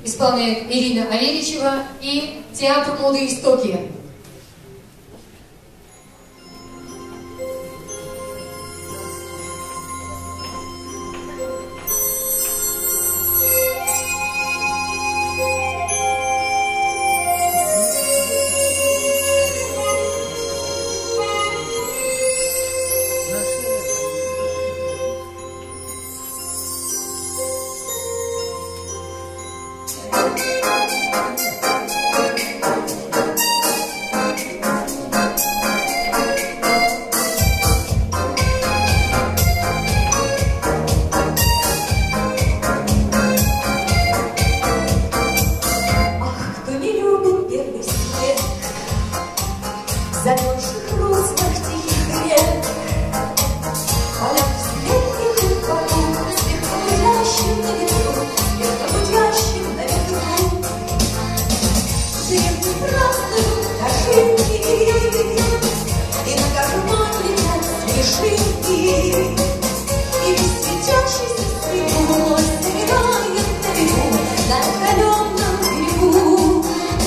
исполняет Ирина Аверичева и театр «Молодые истоки». Замерзших русских тихих рек, полях летних и полу, слегка гудящим на ветру, слегка гудящим на ветру. Деревни празднуют дожинки, и на гармонь летят смешинки, и весь светящийся снегу замирает на берегу, на раскаленном берегу.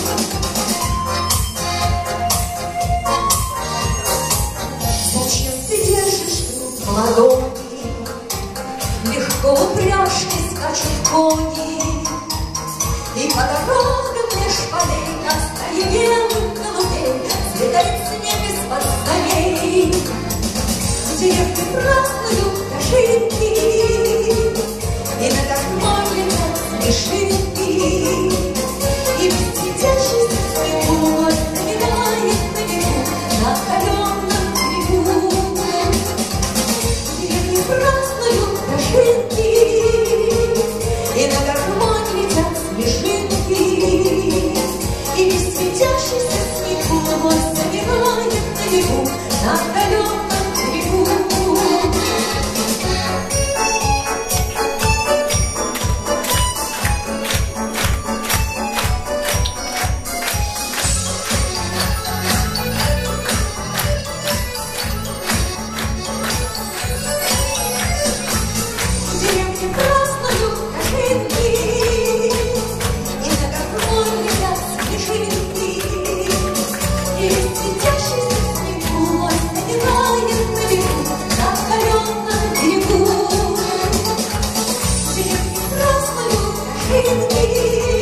Ладони, легко упряжки скачут кони, и по дорогам меж полей на столе белых голубей взлетает снег из-под столей. В деревне празднуют дожинки, и на гармонь летят смешинки, и весь светящийся снегу замирает на берегу, на раскаленном берегу. Празднуют дожинки, и на гармонь летят смешинки, и весь светящийся снегу замирает на берегу, на отдаленном берегу. Thank you.